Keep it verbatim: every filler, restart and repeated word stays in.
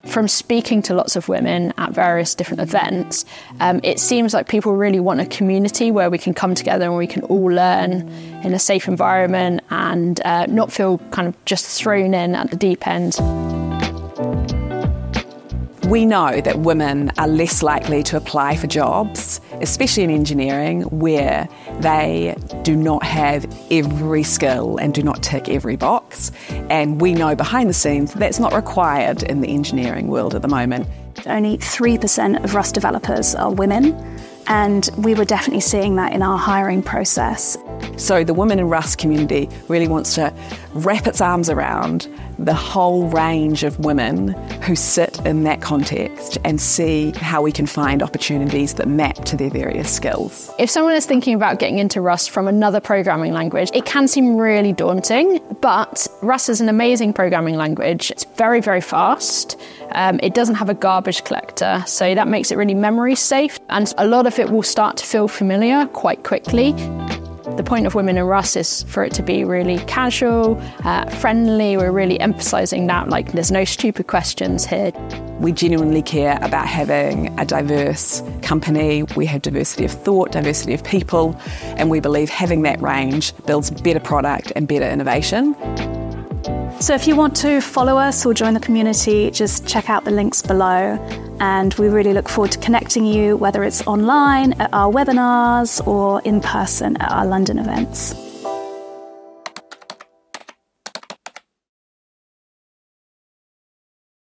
From speaking to lots of women at various different events, um, it seems like people really want a community where we can come together and we can all learn in a safe environment and uh, not feel kind of just thrown in at the deep end. We know that women are less likely to apply for jobs, especially in engineering, where they do not have every skill and do not tick every box. And we know behind the scenes that's not required in the engineering world at the moment. Only three percent of Rust developers are women, and we were definitely seeing that in our hiring process. So the Women in Rust community really wants to wrap its arms around the whole range of women who sit in that context and see how we can find opportunities that map to their various skills. If someone is thinking about getting into Rust from another programming language, it can seem really daunting, but Rust is an amazing programming language. It's very, very fast. Um, it doesn't have a garbage collector, so that makes it really memory safe, and a lot of it will start to feel familiar quite quickly. The point of Women in Rust is for it to be really casual, uh, friendly. We're really emphasising that, like, there's no stupid questions here. We genuinely care about having a diverse company. We have diversity of thought, diversity of people, and we believe having that range builds better product and better innovation. So if you want to follow us or join the community, just check out the links below. And we really look forward to connecting you, whether it's online, at our webinars, or in person at our London events.